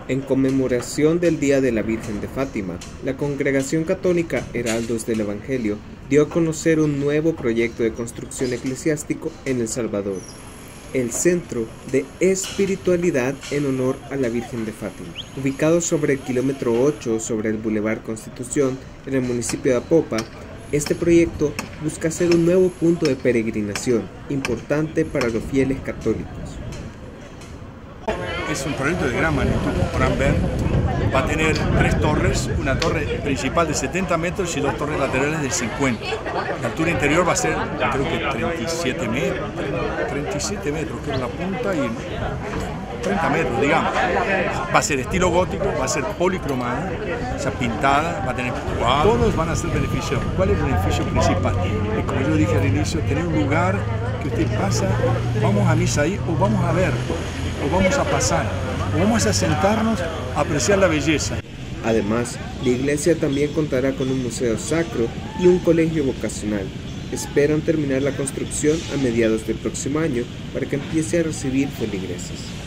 En conmemoración del Día de la Virgen de Fátima, la Congregación Católica Heraldos del Evangelio dio a conocer un nuevo proyecto de construcción eclesiástico en El Salvador, el Centro de Espiritualidad en honor a la Virgen de Fátima. Ubicado sobre el kilómetro 8 sobre el Boulevard Constitución en el municipio de Apopa, este proyecto busca ser un nuevo punto de peregrinación importante para los fieles católicos. Es un proyecto de gran magnitud, como podrán ver. Va a tener 3 torres, una torre principal de 70 metros y 2 torres laterales de 50. La altura interior va a ser, creo que 37 metros, creo, la punta y 30 metros, digamos. Va a ser estilo gótico, va a ser policromada, o sea, pintada, va a tener cuadros. Todos van a ser beneficiados. ¿Cuál es el beneficio principal? Y como yo dije al inicio, tener un lugar que usted pasa, vamos a misa ahí o vamos a ver, o vamos a pasar, o vamos a sentarnos a apreciar la belleza. Además, la iglesia también contará con un museo sacro y un colegio vocacional. Esperan terminar la construcción a mediados del próximo año para que empiece a recibir feligreses.